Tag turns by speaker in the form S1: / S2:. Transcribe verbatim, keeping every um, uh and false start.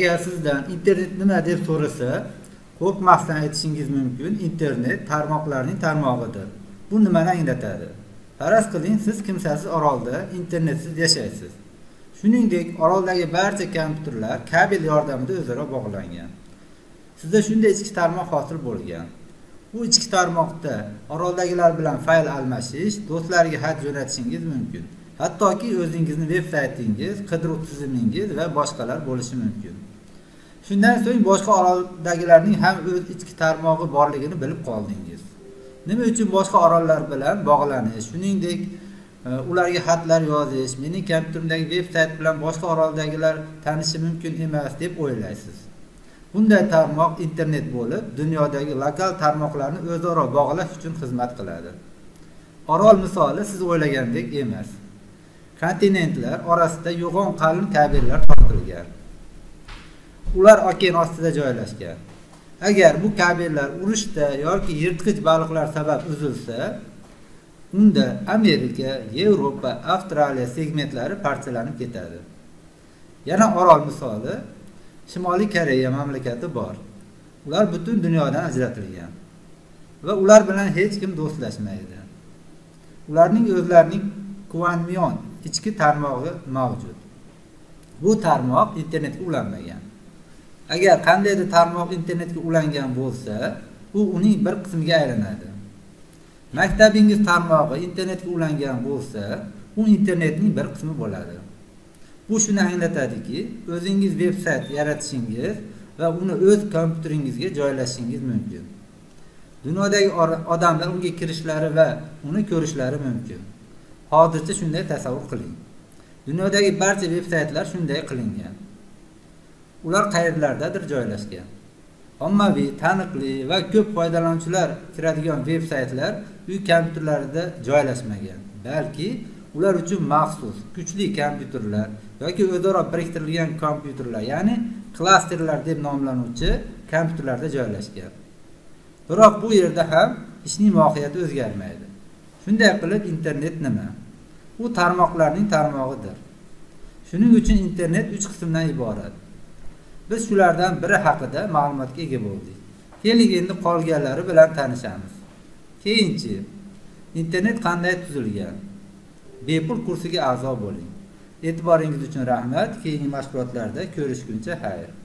S1: Agar sizdan internet nima deb so'rasa, qo'rqmasdan aytishingiz mumkin, internet tarmoqlarning tarmog'idir. Bu nimani anglatadi? Faraz qiling, siz kimsasiz orolda internetsiz yashaysiz. Shuningdek, oroldagi barcha kompyuterlar kabel yordamida o'zaro bog'langan. Sizda shunday ichki tarmoq hosil bo'lgan. Bu ichki tarmoqda oroldagilar bilan fayl almashish, do'stlarga xat jo'natishingiz mumkin. Hattoki o'zingizning veb-saytingiz, qidiruv tizmingiz va boshqalar bo'lishi mumkin. Shundan so'ng boshqa oroldagilarning ham o'z ichki tarmog'i borligini bilib qoldingiz. Nima uchun boshqa orollar bilan bog'lanish, shuningdek ularga xatlar yozish, mening kompyuterimdagi veb-sayt bilan boshqa oroldagilar tanishi mumkin emas deb o'ylaysiz. Bunday tarmoq internet bo'lib, dunyodagi lokal tarmoqlarni o'zaro bog'lash uchun xizmat qiladi. Orol misoli siz o'ylagandek emas. Kontinentlar orasida yo'g'on qalin kabellar tortilgan. Ular okean ostida joylashgan. Agar bu kabellar urushda yoki yirtqich baliqlar sabab uzilsa, unda Amerika, Yevropa, Avstraliya segmentlari parchalanib ketadi. Yana orol misoli, Shimoliy Koreya mamlakati bor. Ular butun dunyodan ajratilgan va ular bilan hech kim do'stlashmaydi. Ularning o'zlarining Kuanmion ichki tarmog'i mavjud. Bu tarmoq internetga ulanmagan. Agar qandaydir tarmoq internetga ulangan bo'lsa, u uning bir qismiga aylanadi. Maktabingiz tarmog'i internetga ulangan bo'lsa, u internetning bir qismi bo'ladi. Bu shuni anglatadiki, o'zingiz veb-sayt yaratishingiz va uni o'z kompyuteringizga joylashingiz mumkin. Dunyodagi odamlar unga kirishlari va uni ko'rishlari mumkin. Hozircha shunday tasavvur qiling. Dunyodagi barcha veb-saytlar shunday qilingan. Ular qayerlardadir joylashgan. Ommaviy, taniqli va ko'p foydalanuvchilar kiradigan veb-saytlar uy kompyuterlarida joylashmagan, balki ular uchun maxsus kuchli kompyuterlar yoki o'zaro biriktirilgan kompyuterlar, ya'ni klasterlar deb nomlanuvchi kompyuterlarda joylashgan. Biroq bu yerda ham ishning mohiyati o'zgarmaydi. Shunday qilib, internet nima? U tarmoqlarning tarmog'idir. Shuning uchun internet uch qismdan iborat. Biz shulardan biri haqida ma'lumotga ega bo'ldik. Keling endi qolganlari bilan tanishamiz. Keyinchi, internet qanday tuzilgan? Bepul kursiga a'zo bo'ling. E'tiboringiz uchun rahmat. Keyingi mashg'ulotlarda ko'rishguncha xayr.